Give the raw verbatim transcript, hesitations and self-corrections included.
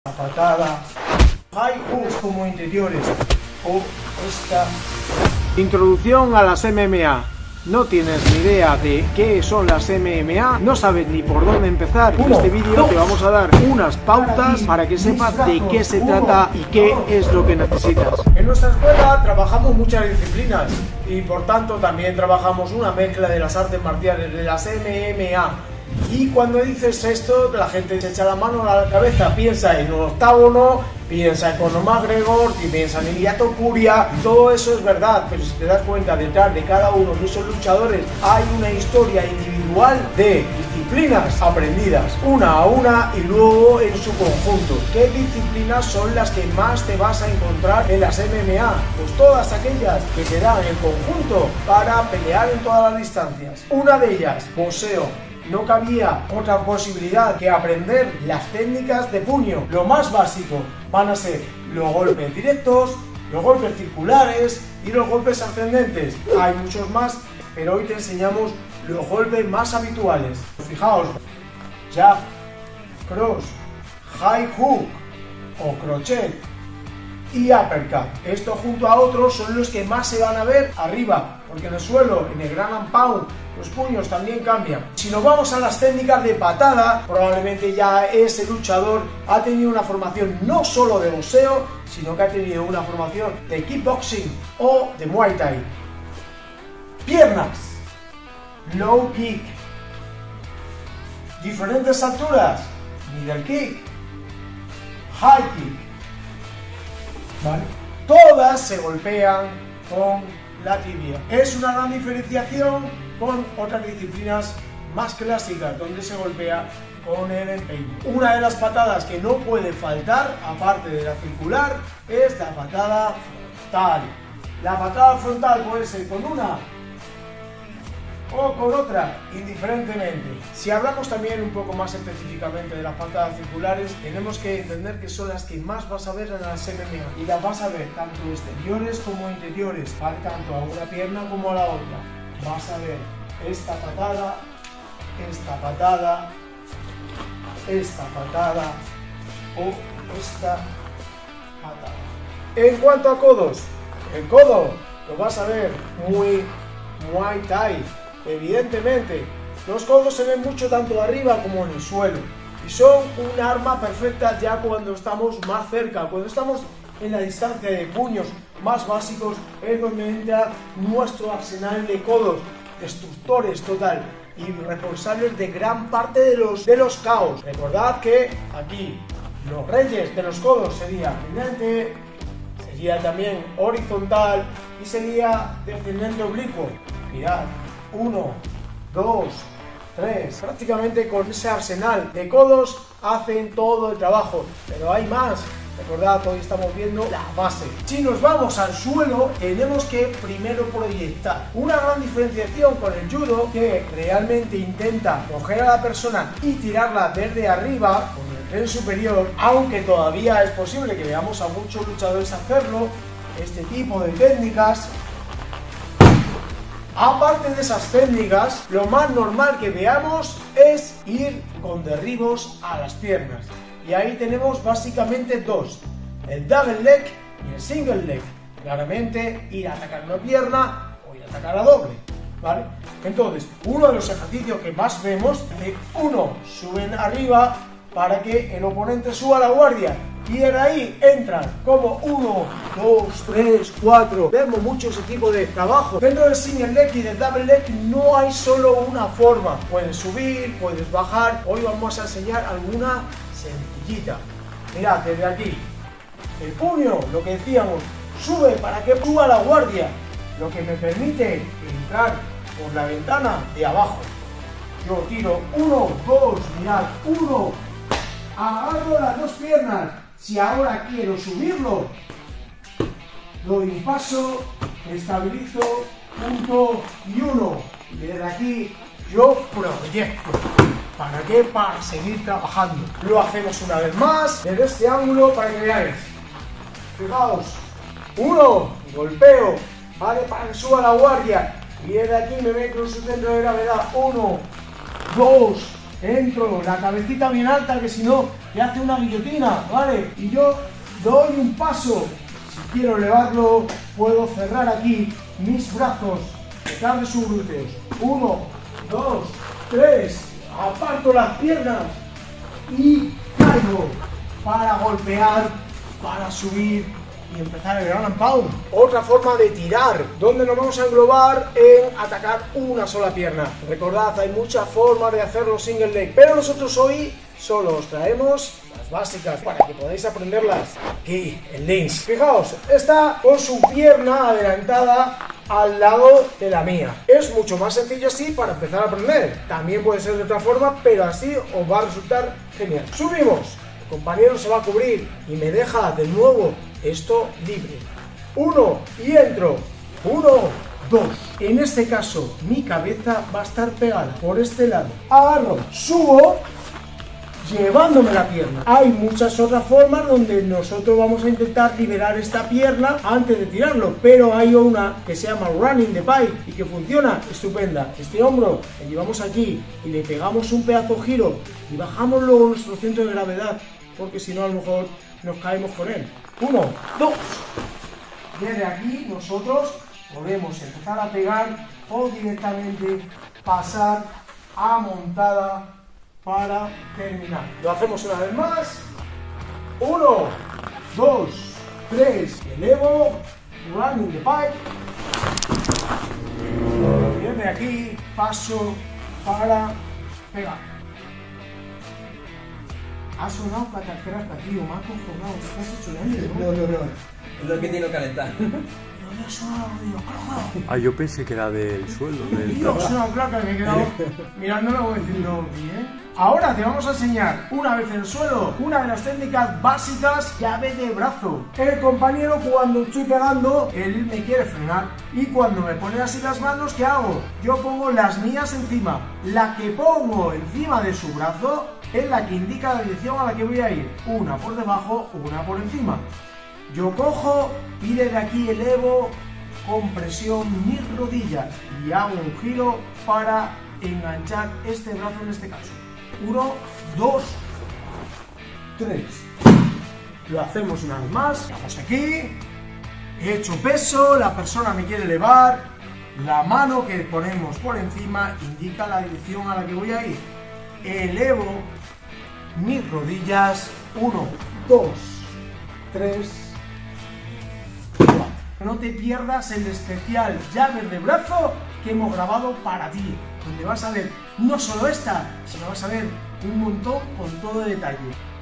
La patada, high hooks como interiores o esta. Introducción a las M M A. No tienes ni idea de qué son las M M A, no sabes ni por dónde empezar. En este vídeo te vamos a dar unas pautas para que sepas de qué se trata y qué es lo que necesitas. En nuestra escuela trabajamos muchas disciplinas y por tanto también trabajamos una mezcla de las artes marciales, de las M M A. Y cuando dices esto, la gente se echa la mano a la cabeza, piensa en un octágono, piensa en Conor McGregor, y piensa en Ilia Topuria, todo eso es verdad, pero si te das cuenta, detrás de cada uno de esos luchadores hay una historia individual de disciplinas aprendidas, una a una y luego en su conjunto. ¿Qué disciplinas son las que más te vas a encontrar en las M M A? Pues todas aquellas que te dan el conjunto para pelear en todas las distancias. Una de ellas, boxeo. No cabía otra posibilidad que aprender las técnicas de puño. Lo más básico van a ser los golpes directos, los golpes circulares y los golpes ascendentes. Hay muchos más, pero hoy te enseñamos los golpes más habituales. Fijaos, jab, cross, high hook o crochet y uppercut. Esto junto a otros son los que más se van a ver arriba, porque en el suelo, en el ground and pound, los puños también cambian. Si nos vamos a las técnicas de patada, probablemente ya ese luchador ha tenido una formación no solo de boxeo, sino que ha tenido una formación de kickboxing o de muay thai. Piernas, low kick, diferentes alturas, middle kick, high kick. ¿Vale? Todas se golpean con la tibia. Es una gran diferenciación con otras disciplinas más clásicas donde se golpea con el empeine. Una de las patadas que no puede faltar, aparte de la circular, es la patada frontal. La patada frontal puede ser con una o con otra, indiferentemente. Si hablamos también un poco más específicamente de las patadas circulares, tenemos que entender que son las que más vas a ver en las M M A y las vas a ver tanto exteriores como interiores, ¿vale? Tanto a una pierna como a la otra. Vas a ver esta patada, esta patada, esta patada o esta patada. En cuanto a codos, el codo lo vas a ver muy Muay Thai. Evidentemente, los codos se ven mucho tanto arriba como en el suelo y son un arma perfecta ya cuando estamos más cerca, cuando estamos en la distancia de puños más básicos, es donde entra nuestro arsenal de codos, destructores total y responsables de gran parte de los, de los caos. Recordad que aquí los reyes de los codos sería ascendente, sería también horizontal y sería descendente oblicuo. Mirad, uno, dos, tres. Prácticamente con ese arsenal de codos hacen todo el trabajo, pero hay más. Recordad, hoy estamos viendo la base. Si nos vamos al suelo, tenemos que primero proyectar. Una gran diferenciación con el judo, que realmente intenta coger a la persona y tirarla desde arriba, con el tren superior, aunque todavía es posible que veamos a muchos luchadores hacerlo, este tipo de técnicas. Aparte de esas técnicas, lo más normal que veamos es ir con derribos a las piernas. Y ahí tenemos básicamente dos, el double leg y el single leg. Claramente ir a atacar una pierna o ir a atacar a doble, ¿vale? Entonces, uno de los ejercicios que más vemos es que uno, suben arriba para que el oponente suba la guardia. Y de ahí entran como uno, dos, tres, cuatro. Vemos mucho ese tipo de trabajo. Dentro del single leg y del double leg no hay solo una forma. Puedes subir, puedes bajar. Hoy vamos a enseñar alguna sencillita. Mirad, desde aquí. El puño, lo que decíamos, sube para que suba la guardia. Lo que me permite entrar por la ventana de abajo. Yo tiro uno, dos, mirad, uno. Agarro las dos piernas. Si ahora quiero subirlo, doy un paso, estabilizo, punto y uno. Y desde aquí yo proyecto. ¿Para qué? Para seguir trabajando. Lo hacemos una vez más, desde este ángulo para que veáis. Fijaos, uno, golpeo, ¿vale? Para que suba la guardia. Y desde aquí me meto en su centro de gravedad. Uno, dos, entro, la cabecita bien alta, que si no, te hace una guillotina, ¿vale? Y yo doy un paso. Si quiero elevarlo, puedo cerrar aquí mis brazos detrás de sus glúteos. Uno, dos, tres, aparto las piernas y caigo para golpear, para subir y empezar el ground and pound. Otra forma de tirar, donde nos vamos a englobar en atacar una sola pierna. Recordad, hay muchas formas de hacerlo single leg, pero nosotros hoy solo os traemos las básicas para que podáis aprenderlas aquí en Links. Fijaos, está con su pierna adelantada al lado de la mía. Es mucho más sencillo así para empezar a aprender. También puede ser de otra forma, pero así os va a resultar genial. Subimos, el compañero se va a cubrir y me deja de nuevo esto libre. Uno y entro. Uno, dos. En este caso, mi cabeza va a estar pegada por este lado. Agarro, subo, llevándome la pierna. Hay muchas otras formas donde nosotros vamos a intentar liberar esta pierna antes de tirarlo, pero hay una que se llama running the pike y que funciona estupenda. Este hombro le llevamos aquí y le pegamos un pedazo giro y bajamos luego nuestro centro de gravedad, porque si no a lo mejor nos caemos con él. Uno, dos. Desde aquí nosotros podemos empezar a pegar o directamente pasar a montada para terminar. Lo hacemos una vez más. Uno, dos, tres. Elevo, running the pipe. Desde aquí paso para pegar. Ha sonado catacrasca, tío, me ha cojonado, te estás hecho daño, ¿no? No, no, no, es lo que tiene que calentar. No me ha sonado, tío. Ah, yo pensé que era del suelo. Del... Tío, es una placa que me he quedado mirándolo diciendo bien. Ahora te vamos a enseñar, una vez en el suelo, una de las técnicas básicas, llave de brazo. El compañero, cuando estoy pegando, él me quiere frenar. Y cuando me pone así las manos, ¿qué hago? Yo pongo las mías encima. La que pongo encima de su brazo es la que indica la dirección a la que voy a ir. Una por debajo, una por encima. Yo cojo y desde aquí elevo con presión mis rodillas y hago un giro para enganchar este brazo en este caso. Uno, dos, tres. Lo hacemos una vez más. Vamos aquí. He hecho peso, la persona me quiere elevar. La mano que ponemos por encima indica la dirección a la que voy a ir. Elevo mis rodillas. Uno, dos, tres, cuatro. No te pierdas el especial llaves de brazo que hemos grabado para ti, donde vas a ver no solo esta, sino vas a ver un montón con todo detalle.